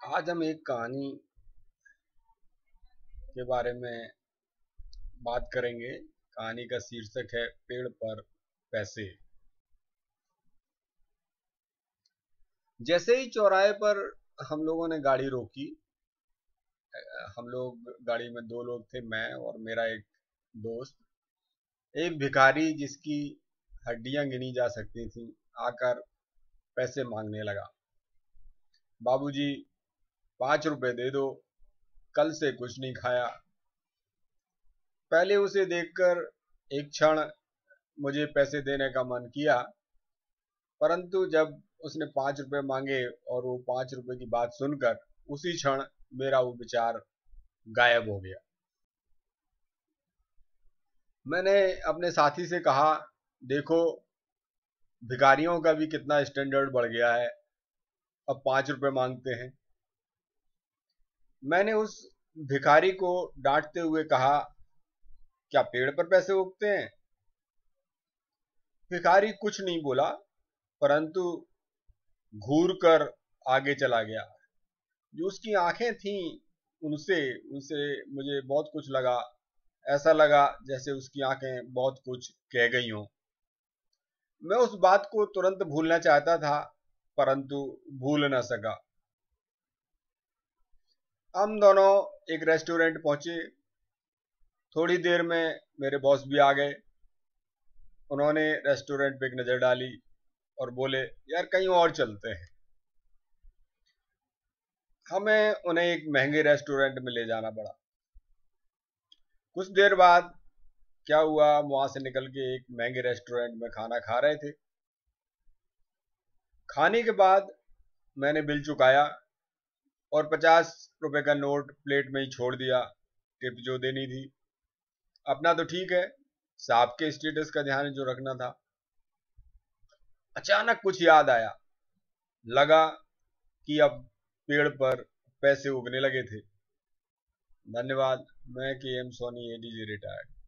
आज हम एक कहानी के बारे में बात करेंगे। कहानी का शीर्षक है पेड़ पर पैसे। जैसे ही चौराहे पर हम लोगों ने गाड़ी रोकी, हम लोग गाड़ी में दो लोग थे, मैं और मेरा एक दोस्त। एक भिखारी जिसकी हड्डियां गिनी जा सकती थी आकर पैसे मांगने लगा। बाबूजी 5 रुपए दे दो, कल से कुछ नहीं खाया। पहले उसे देखकर एक क्षण मुझे पैसे देने का मन किया, परंतु जब उसने 5 रुपए मांगे और वो 5 रुपए की बात सुनकर उसी क्षण मेरा वो विचार गायब हो गया। मैंने अपने साथी से कहा, देखो भिखारियों का भी कितना स्टैंडर्ड बढ़ गया है, अब 5 रुपए मांगते हैं। मैंने उस भिखारी को डांटते हुए कहा, क्या पेड़ पर पैसे उगते हैं? भिखारी कुछ नहीं बोला, परंतु घूर कर आगे चला गया। जो उसकी आंखें थीं, उनसे उनसे मुझे बहुत कुछ लगा। ऐसा लगा जैसे उसकी आंखें बहुत कुछ कह गई हों। मैं उस बात को तुरंत भूलना चाहता था, परंतु भूल न सका। हम दोनों एक रेस्टोरेंट पहुंचे। थोड़ी देर में मेरे बॉस भी आ गए। उन्होंने रेस्टोरेंट पे एक नज़र डाली और बोले, यार कहीं और चलते हैं। हमें उन्हें एक महंगे रेस्टोरेंट में ले जाना पड़ा। कुछ देर बाद क्या हुआ, वहां से निकल के एक महंगे रेस्टोरेंट में खाना खा रहे थे। खाने के बाद मैंने बिल चुकाया और 50 रुपए का नोट प्लेट में ही छोड़ दिया, टिप जो देनी थी। अपना तो ठीक है, साहब के स्टेटस का ध्यान जो रखना था। अचानक कुछ याद आया, लगा कि अब पेड़ पर पैसे उगने लगे थे। धन्यवाद। मैं के एम सोनी, एडीजी रिटायर्ड।